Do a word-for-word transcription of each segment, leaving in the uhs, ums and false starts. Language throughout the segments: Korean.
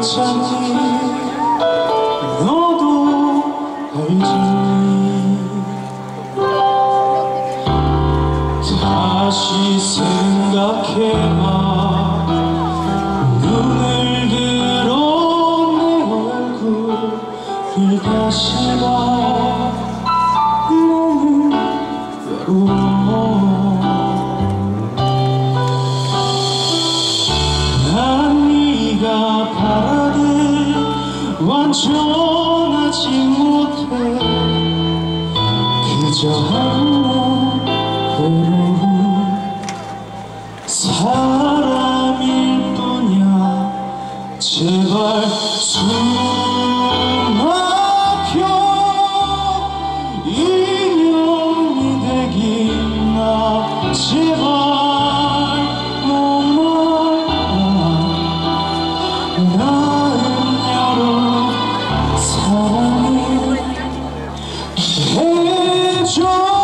괜찮니? 너도 알지? 다시 생각해봐. 눈을 들어 내 얼굴을 다시 봐. 너무 외로워. 난 네가 바라듯 완전하지 못해. 그저 한낱 외로운 사람일 뿐이야. 제발 숨 막혀 인연이 되긴 나. 제발 목말라 나은 여러 사랑이 해줘.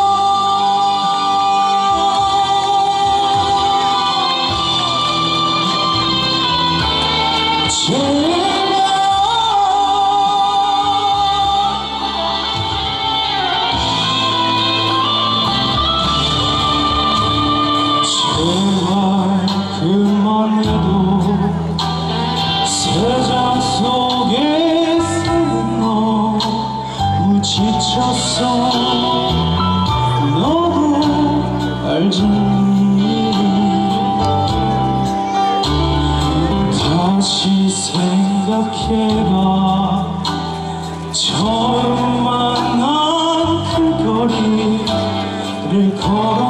제발 그만해도 세상 속에 쓰는 너무 지쳤어. 너도 알지? 다시 생각해봐. 처음 만난 그 거리를 걸어